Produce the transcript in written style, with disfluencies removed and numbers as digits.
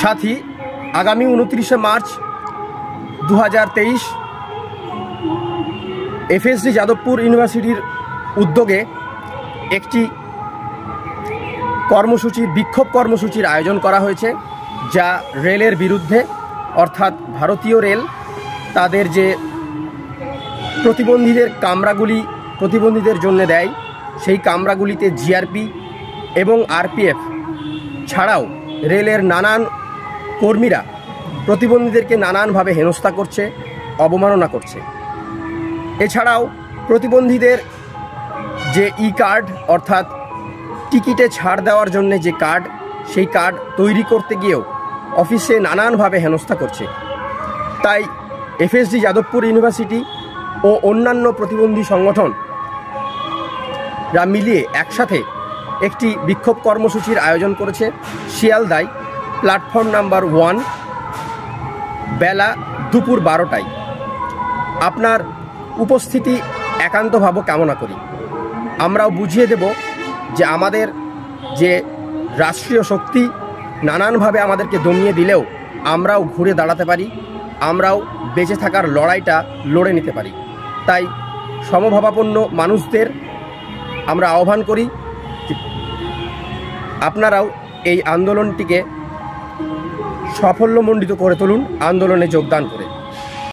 সাথী আগামী 29শে March 2023 FSD Jadavpur ইউনিভার্সিটির উদ্যোগে একটি কর্মসূচি বিক্ষোভ কর্মসূচির আয়োজন করা হয়েছে, যা রেলের বিরুদ্ধে, অর্থাৎ ভারতীয় রেল তাদের যে প্রতিবন্ধীদের জন্য দেয় সেই কামরাগুলিতে জিআরপি এবং আরপিএফ ছাড়াও রেলের নানান কর্মীরা প্রতিবন্ধীদেরকে নানানভাবে হেনস্থা করছে, অবমাননা করছে। এছাড়াও প্রতিবন্ধীদের যে কার্ড অর্থাৎ টিকিটে ছাড় দেওয়ার জন্য যে কার্ড, সেই কার্ড তৈরি করতে গিয়েও অফিসে নানানভাবে হেনস্থা করছে। তাই FSD যাদবপুর ইউনিভার্সিটি ও অন্যান্য প্রতিবন্ধী সংগঠনরা মিলিয়ে একসাথে একটি বিক্ষোভ কর্মসূচির আয়োজন করেছে শিয়ালদায় প্ল্যাটফর্ম নাম্বার 1 বেলা দুপুর 12টায়। আপনার উপস্থিতি একান্তভাবে কামনা করি। আমরাও বুঝিয়ে দেব যে আমাদের যে রাষ্ট্রীয় শক্তি নানানভাবে আমাদেরকে দমিয়ে দিলেও আমরাও ঘুরে দাঁড়াতে পারি, আমরাও বেঁচে থাকার লড়াইটা লড়ে নিতে পারি। তাই সমভাবাপন্ন মানুষদের আমরা আহ্বান করি আপনারাও এই আন্দোলনটিকে সাফল্যমণ্ডিত করে তুলুন, আন্দোলনে যোগদান করে।